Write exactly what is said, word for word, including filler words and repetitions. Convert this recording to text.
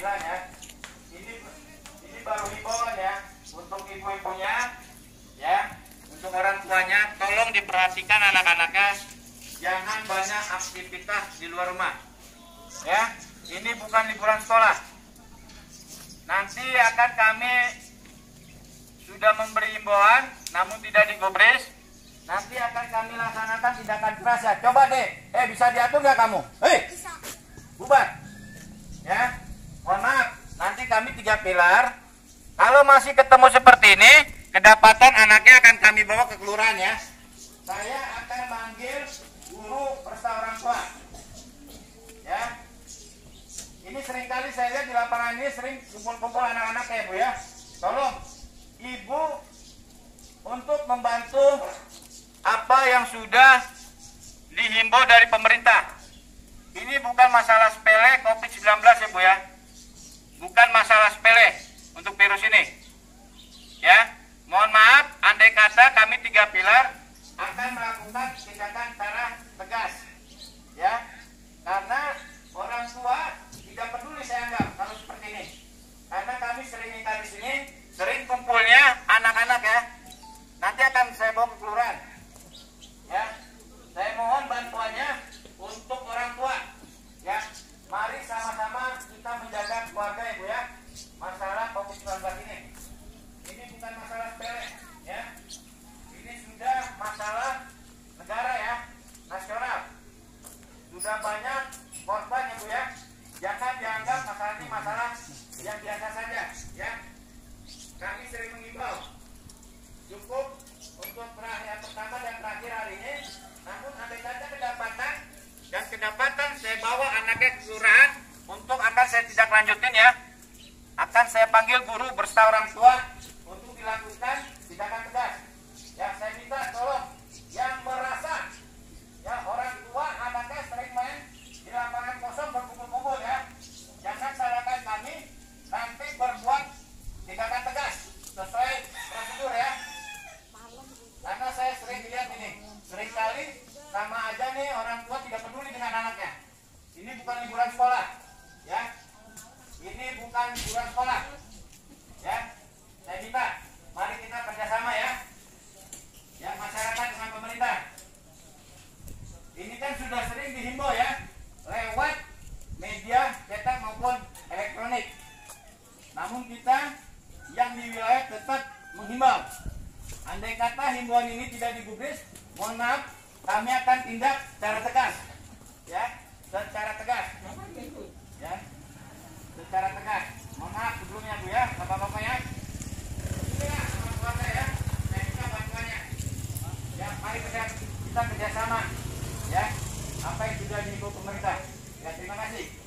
sembilan ya. Ini ini baru himbauan ya untuk ibu-ibunya ya, untuk orang tuanya tolong diperhatikan anak-anaknya, jangan banyak aktivitas di luar rumah. Ya, ini bukan liburan sekolah. Nanti akan kami sudah memberi himbauan, namun tidak digubris. Nanti akan kami laksanakan tindakan keras ya. Coba deh, eh bisa diatur nggak kamu? Hei, bubar. Ya, mohon maaf. Nanti kami tiga pilar. Kalau masih ketemu seperti ini, kedapatan anaknya akan kami bawa ke kelurahan ya. Saya akan manggil guru beserta orang tua. Ya, ini seringkali saya lihat di lapangan ini sering kumpul-kumpul anak-anak ya Bu ya. Tolong Ibu untuk membantu apa yang sudah dihimbau dari pemerintah. Ini bukan masalah sepele COVID sembilan belas ya Bu ya. Bukan masalah sepele untuk virus ini. Ya, mohon maaf, andai kata kami tiga pilar akan melakukan tindakan secara tegas. Ya, karena orang tua tidak peduli saya anggap kalau seperti ini. Karena kami sering minta di sini, sering kumpulnya anak-anak ya. Nanti akan saya bawa ke kelurahan. Ya, saya mohon bantuannya untuk orang tua. Ya, mari sama-sama kita menjaga keluarga ya Bu ya. Masalah COVID sembilan belas ini. Ini bukan masalah sepele ya. Ini sudah masalah negara ya, nasional. Sudah banyak korban ya Bu ya. Jangan dianggap masalah ini masalah yang biasa saja ya. Kami sering mengimbau cukup untuk terakhir yang pertama dan terakhir hari ini. Namun andai kata kedapatan dan kedapatan saya bawa anaknya ke kelurahan untuk akan saya tidak lanjutin ya. Akan saya panggil guru beserta orang tua untuk dilakukan tindakan tegas. Ya, saya minta tolong yang merasa ya orang tua anaknya sering main di lapangan kosong berkumpul-kumpul ya. Jangan salahkan kami, nanti berbuat tindakan tegas sesuai prosedur ya. Karena saya sering lihat ini, sering kali sama aja nih orang tua tidak peduli dengan anaknya. Ini bukan liburan sekolah, ya. Ini bukan liburan sekolah, ya. Saya minta, mari kita kerjasama ya, ya masyarakat dengan pemerintah. Ini kan sudah sering dihimbau ya, lewat media cetak maupun elektronik. Namun kita yang di wilayah tetap menghimbau. Andai kata himbauan ini tidak digubris, mohon maaf, kami akan tindak secara tegas, ya, secara tegas, ya, secara tegas. Mohon maaf sebelumnya Bu ya, bapak-bapak ya. Ini ya, sama keluarga ya, saya minta bantuannya. Ya, mari kita, kita kerjasama, ya, apa yang sudah dihimbau pemerintah. Ya, terima kasih.